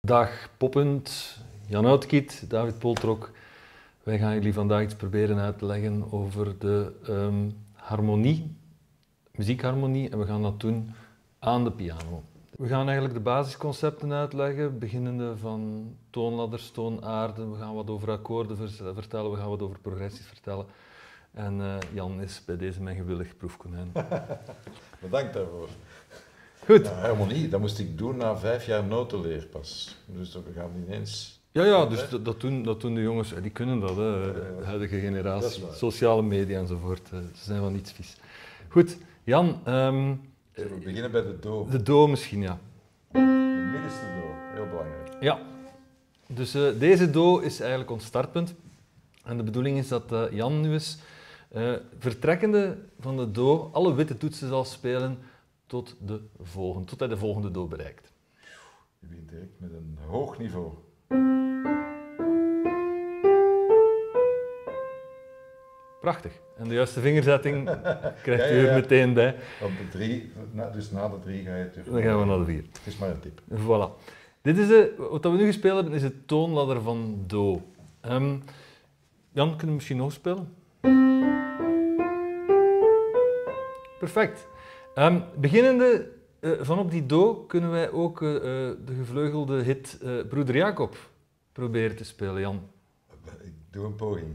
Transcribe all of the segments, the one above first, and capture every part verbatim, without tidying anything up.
Dag Poppunt, Jan Uitkiet, David Poltrok. Wij gaan jullie vandaag iets proberen uit te leggen over de um, harmonie, muziekharmonie, en we gaan dat doen aan de piano. We gaan eigenlijk de basisconcepten uitleggen, beginnende van toonladders, toonaarden. We gaan wat over akkoorden vertellen, we gaan wat over progressies vertellen. En uh, Jan is bij deze mijn gewillig proefkonijn. Bedankt daarvoor. Goed. Ja, harmonie, dat moest ik doen na vijf jaar notenleer pas. Dus we gaan ineens... Ja, ja, dus dat, dat, doen, dat doen de jongens, die kunnen dat, hè, de huidige generatie, sociale media enzovoort. Ze zijn van niets vies. Goed, Jan. Um, Zullen we beginnen bij de do? De do misschien, ja. De middenste do, heel belangrijk. Ja. Dus uh, deze do is eigenlijk ons startpunt. En de bedoeling is dat uh, Jan nu eens uh, vertrekkende van de do alle witte toetsen zal spelen tot, de volgende, tot hij de volgende do bereikt. Je begint direct met een hoog niveau. Prachtig. En de juiste vingerzetting krijgt ja, u ja, ja. er meteen bij. Op de drie, dus na de drie ga je terug. Dan gaan we naar de vier. Het is maar een tip. Voilà. Dit is de, wat we nu gespeeld hebben, is de toonladder van do. Um, Jan, kunnen we misschien nog spelen? Perfect. Um, beginnende uh, van op die do kunnen wij ook uh, de gevleugelde hit uh, Broeder Jacob proberen te spelen, Jan. Ik doe een poging.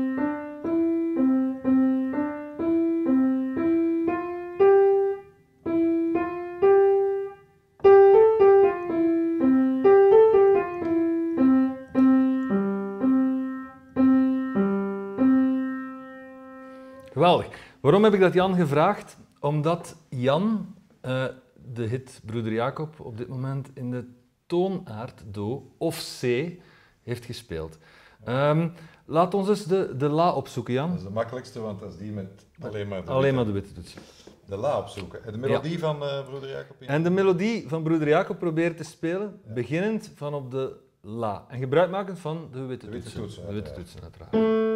Geweldig. Waarom heb ik dat Jan gevraagd? Omdat Jan uh, de hit Broeder Jacob op dit moment in de toonaard do of C heeft gespeeld. Um, laat ons eens de, de la opzoeken, Jan. Dat is de makkelijkste, want dat is die met alleen maar de, alleen witte, maar de witte toetsen. de la opzoeken. En de melodie ja. van uh, Broeder Jacob? In... En de melodie van Broeder Jacob proberen te spelen, ja. beginnend van op de la. En gebruikmakend van de witte de witte toetsen. toetsen, de witte toetsen, uiteraard.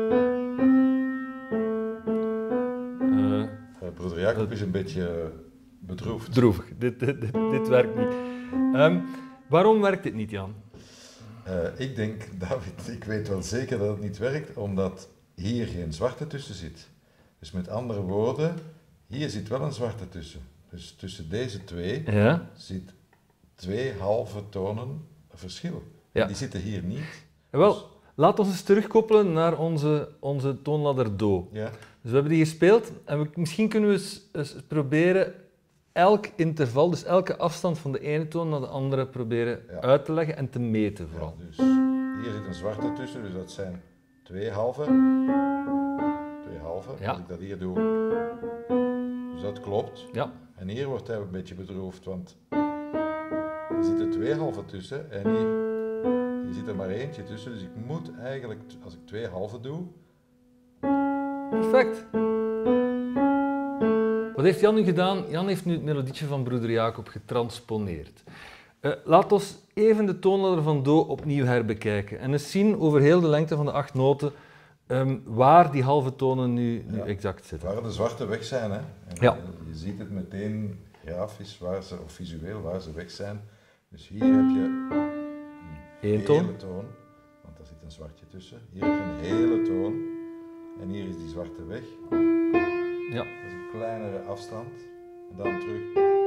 Uh, Broeder Jacob is een beetje bedroefd. Droevig, dit, dit, dit, dit werkt niet. Um, waarom werkt dit niet, Jan? Uh, ik denk, David, ik weet wel zeker dat het niet werkt, omdat hier geen zwarte tussen zit. Dus met andere woorden, hier zit wel een zwarte tussen. Dus tussen deze twee ja? zit twee halve tonen verschil. Ja. Die zitten hier niet. Wel, dus... laat ons eens terugkoppelen naar onze, onze toonladder do. Ja. Dus we hebben die gespeeld en we, misschien kunnen we eens, eens proberen elk interval, dus elke afstand van de ene toon naar de andere proberen ja. uit te leggen en te meten vooral. Ja, dus hier zit een zwarte tussen, dus dat zijn twee halve. Twee halve, ja. als ik dat hier doe. Dus dat klopt. Ja. En hier wordt hij een beetje bedroefd, want er zitten twee halve tussen en hier, hier zit er maar eentje tussen. Dus ik moet eigenlijk, als ik twee halve doe... Perfect. Wat heeft Jan nu gedaan? Jan heeft nu het melodietje van Broeder Jacob getransponeerd. Uh, laat ons even de toonladder van do opnieuw herbekijken en eens zien over heel de lengte van de acht noten um, waar die halve tonen nu, nu ja, exact zitten. Waar de zwarte weg zijn, hè? En ja. Je ziet het meteen grafisch waar ze, of visueel waar ze weg zijn. Dus hier heb je een Eén hele toon. toon, want daar zit een zwartje tussen. Hier heb je een hele toon en hier is die zwarte weg. Ja. Dat is een kleinere afstand. En dan terug.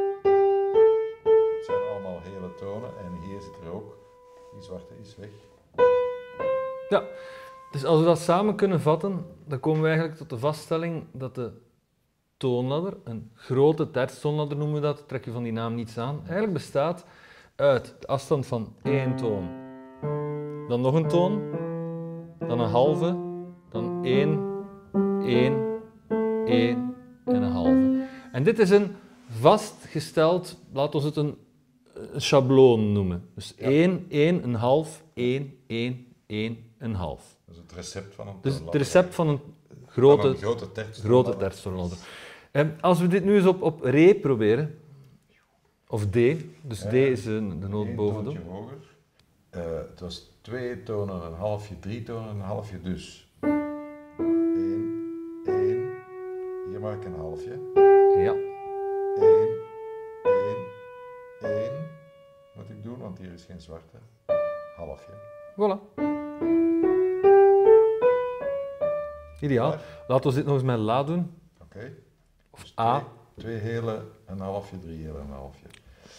Het zijn allemaal hele tonen en hier zit er ook. Die zwarte is weg. Ja, dus als we dat samen kunnen vatten, dan komen we eigenlijk tot de vaststelling dat de toonladder, een grote tertstoonladder noemen we dat, trek je van die naam niets aan, eigenlijk bestaat uit de afstand van één toon, dan nog een toon, dan een halve, dan één, één, één en een halve. En dit is een vastgesteld, laten we het een, een schabloon noemen. Dus ja. één, één, een half, één, één, één, een half. Dat is het recept van een Dus het recept van een grote, van een grote tertstoonladder. Grote tertstoonladder. En als we dit nu eens op, op re proberen, of D, dus ja, D is de, de noot boven. Een toontje hoger. Uh, het was twee tonen, een halfje, drie tonen, een halfje, dus één, één, hier maak ik een halfje. Ja. één, één, één, moet ik doen, want hier is geen zwarte. Halfje. Voilà. Ideaal. Ja. Laten we dit nog eens met La doen. Oké. Okay. Of Dus A. Twee, twee hele, een halfje, drie hele, een halfje.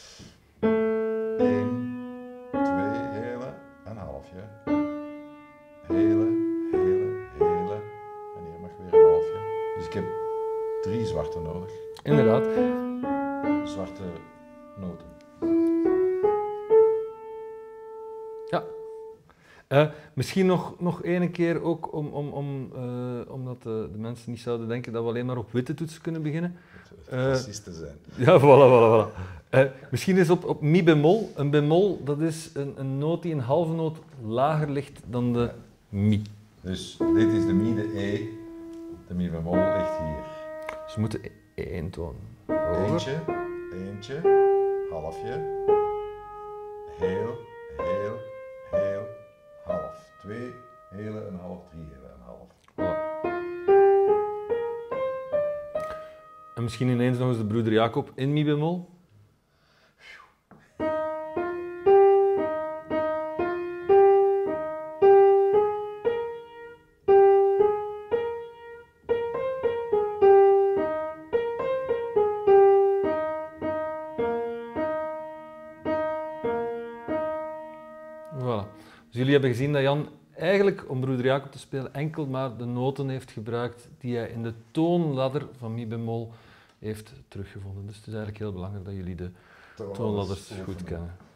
Eén, twee hele, een halfje. Hele, hele, hele. En hier mag weer een halfje. Dus ik heb drie zwarte nodig. Inderdaad. Zwarte noten. Ja. Uh, misschien nog, nog één keer ook, om, om, om, uh, omdat de, de mensen niet zouden denken dat we alleen maar op witte toetsen kunnen beginnen. Precies uh, te zijn. Ja, voilà, voilà, voilà. Uh, misschien is op, op mi bemol. Een bemol, dat is een, een noot die een halve noot lager ligt dan de ja. mi. Dus dit is de mi, de e. De mi bemol ligt hier. Dus we moeten één toon hoger. Eentje, eentje, halfje, heel, heel, heel, half. Twee hele, een half, drie hele, een half. Voilà. En misschien ineens nog eens de broeder Jacob in mi bemol. Voilà. Dus jullie hebben gezien dat Jan eigenlijk, om broeder Jacob te spelen, enkel maar de noten heeft gebruikt die hij in de toonladder van mi bemol heeft teruggevonden. Dus het is eigenlijk heel belangrijk dat jullie de toonladders goed kennen.